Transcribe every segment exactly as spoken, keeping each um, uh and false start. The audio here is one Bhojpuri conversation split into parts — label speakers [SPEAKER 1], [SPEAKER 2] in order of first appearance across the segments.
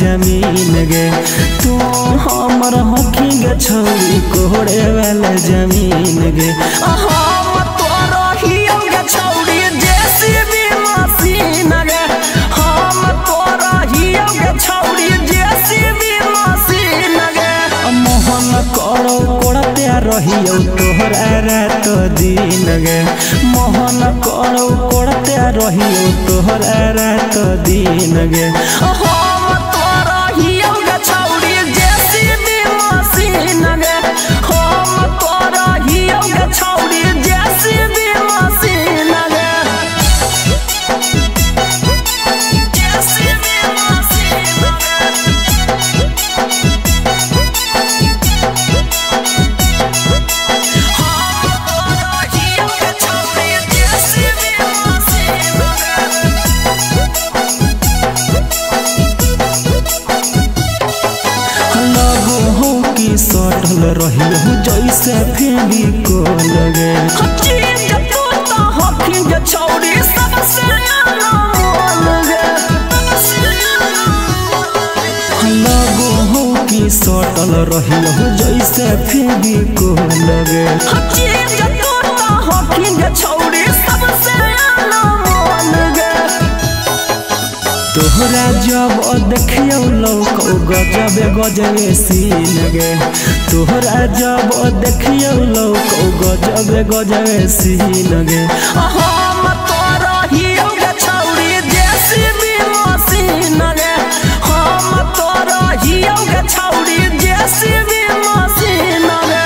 [SPEAKER 1] जमीन गे तू हमर हकी गे छौरी कोड़े वाला जमीन गे हम तोरा हियो गे छौरी जेसीबी मशीन गे हम तोरा हियो गे छौरी जेसीबी मशीन गे मोहन करो कोड़ते रहियो तोहरा रात दिन गे मोहन करो कोड़ते रहियो तोहरा रात दिन गे हम तोरा हियो गे छौरी जेसीबी मशीन गे हम तोरा हियो गे छौरी जेसीबी मशीन गे जेसीबी मशीन सटल रहियो जैसे फेंगी को लगे लगो हो कि सटल रहियो जैसे फेंगी को लगे तोहरा जब देखियो लौको गजबे गजबे सीन गे तोहरा जब देखियो लौको गजबे गजबे सीन गे हम तोरा हियो गे छौरी जेसीबी मशीन गे हम तोरा हियो गे छौरी जेसीबी मशीन गे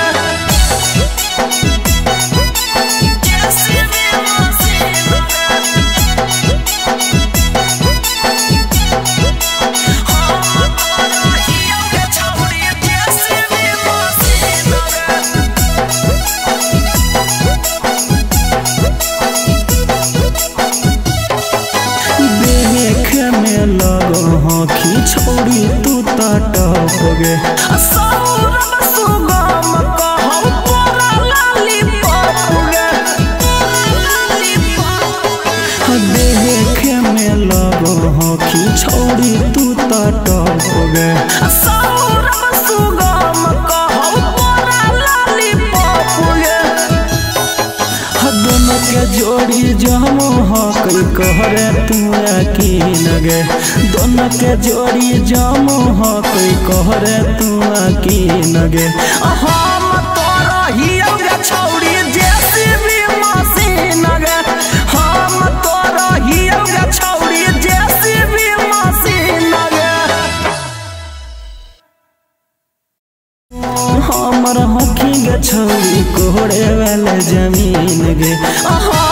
[SPEAKER 1] जेसीबी मशीन छोड़ी तू टप गे सौरभ सुगम कहौ तोरा लॉलीपॉप गे देखे में लगो हो कि छोड़ी तू टप गे सौरभ सुगम कहौ तोरा लॉलीपॉप गे दोनों के जोड़ी जमो हो कई कहरे तू यकीन गे दोनों के जोड़ी जमो हो कई कहरे तू यकीन गे हम तोरा हियो गे छौरी जेसीबी मशीन गे हम तोरा हियो गे छौरी जेसीबी मशीन गे हमर हकी गे छौरी कोड़े वाला जमीन गे